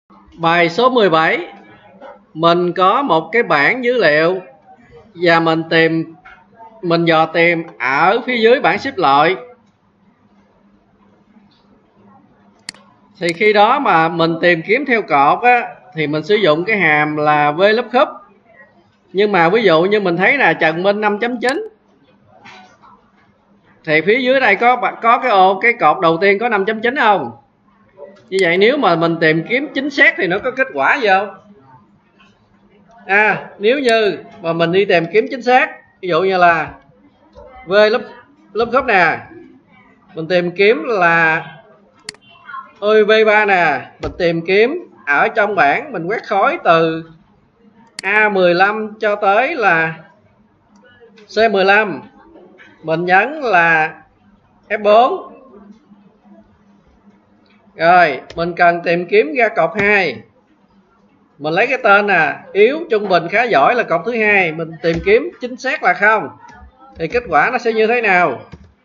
Bài số 17, mình có một cái bảng dữ liệu và mình dò tìm ở phía dưới bảng xếp loại. Thì khi đó mà mình tìm kiếm theo cột á, thì mình sử dụng cái hàm là VLOOKUP. Nhưng mà ví dụ như mình thấy là Trần Minh 5.9 thì phía dưới đây có cái cột đầu tiên có 5.9 không? Như vậy nếu mà mình tìm kiếm chính xác thì nó có kết quả gì không? Nếu như mà mình đi tìm kiếm chính xác, ví dụ như là VLOOKUP nè, mình tìm kiếm là V3 nè, mình tìm kiếm ở trong bảng, mình quét khối từ A15 cho tới là C15, mình nhấn là F4. Rồi mình cần tìm kiếm ra cột 2, mình lấy cái tên yếu, trung bình, khá giỏi là cột thứ hai, mình tìm kiếm chính xác là 0 thì kết quả nó sẽ như thế nào?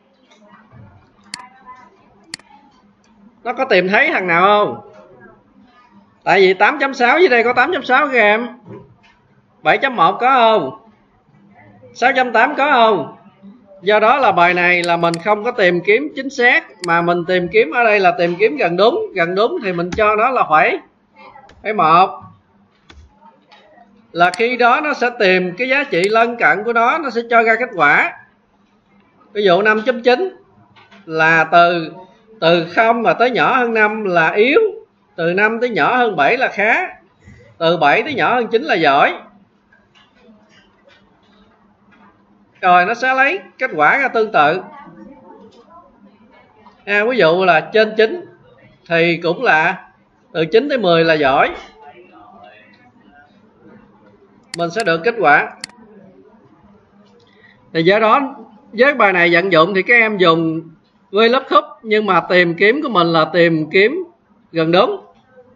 Nó có tìm thấy thằng nào không? Tại vì 8.6 dưới đây có 8.6 gram, 7.1 có không? 6.8 có không? Do đó là bài này là mình không có tìm kiếm chính xác, mà mình tìm kiếm ở đây là tìm kiếm gần đúng. Gần đúng thì mình cho nó là phẩy 1, là khi đó nó sẽ tìm cái giá trị lân cận của nó sẽ cho ra kết quả. Ví dụ 5.9 là từ 0 mà tới nhỏ hơn 5 là yếu, từ 5 tới nhỏ hơn 7 là khá, từ 7 tới nhỏ hơn 9 là giỏi. Rồi nó sẽ lấy kết quả ra tương tự. Ví dụ là trên 9 thì cũng là từ 9 tới 10 là giỏi, mình sẽ được kết quả. Thì do đó với bài này vận dụng thì các em dùng VLOOKUP, nhưng mà tìm kiếm của mình là tìm kiếm gần đúng,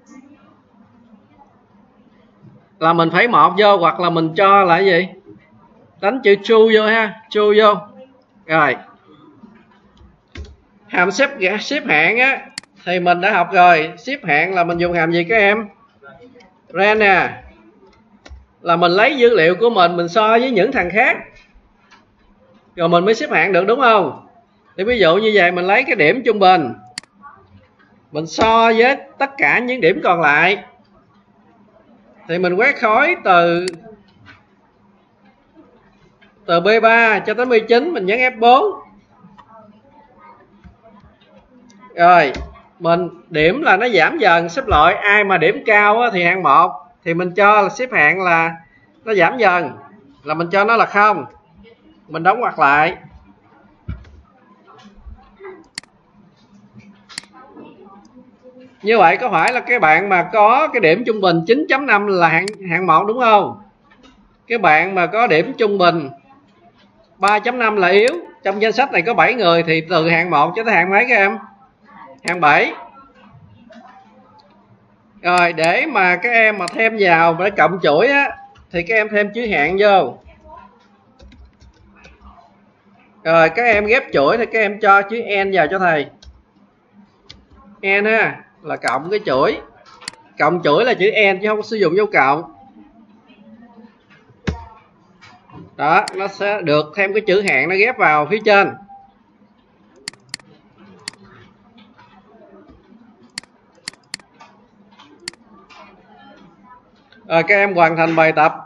là mình phẩy 1 vô, hoặc là mình cho là cái gì, đánh chữ true vô ha, true vô. Rồi hàm xếp hạng á thì mình đã học rồi. Xếp hạng là mình dùng hàm gì các em? Ren nè, là mình lấy dữ liệu của mình so với những thằng khác rồi mình mới xếp hạng được, đúng không? Thì ví dụ như vậy, mình lấy cái điểm trung bình, mình so với tất cả những điểm còn lại, thì mình quét khối từ B3 cho tới B9, mình nhấn F4. Rồi mình điểm là nó giảm dần xếp loại. Ai mà điểm cao thì hạng 1 thì mình cho là xếp hạng là nó giảm dần, là mình cho nó là 0, mình đóng ngoặc lại. Như vậy có phải là cái bạn mà có cái điểm trung bình 9.5 là hạng 1 đúng không? Cái bạn mà có điểm trung bình 3.5 là yếu. Trong danh sách này có 7 người thì từ hạng 1 cho tới hạng mấy các em? Hạng 7. Rồi để mà các em mà thêm vào để cộng chuỗi á, thì các em thêm chữ hạng vô. Rồi các em ghép chuỗi thì các em cho chữ N vào cho thầy. N ha, là cộng cái chuỗi. Cộng chuỗi là chữ N chứ không sử dụng dấu cộng. Đó, nó sẽ được thêm cái chữ hạng nó ghép vào phía trên. Rồi các em hoàn thành bài tập.